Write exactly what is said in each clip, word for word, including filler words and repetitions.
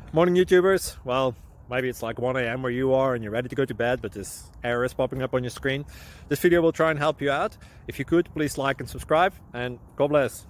Morning YouTubers. Well, maybe it's like one A M where you are and you're ready to go to bed, but this error is popping up on your screen. This video will try and help you out. If you could, please like and subscribe, and God bless.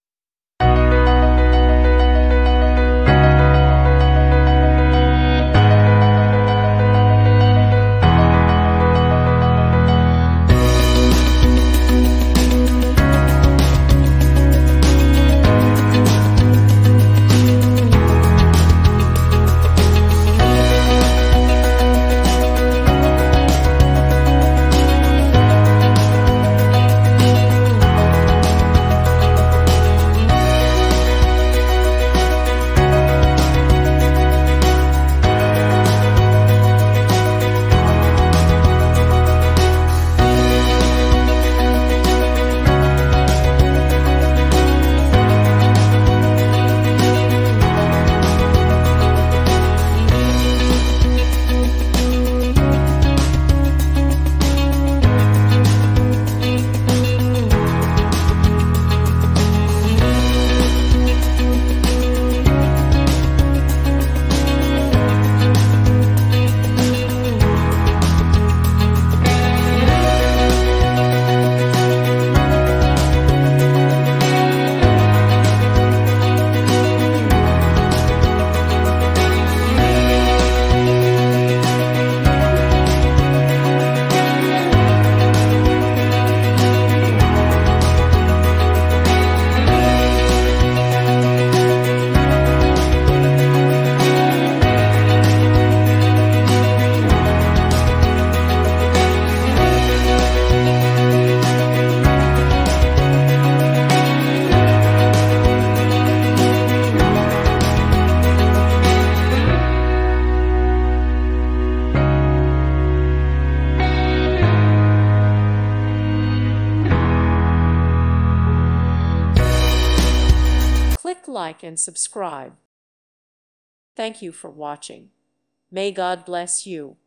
Click like and subscribe. Thank you for watching. May God bless you.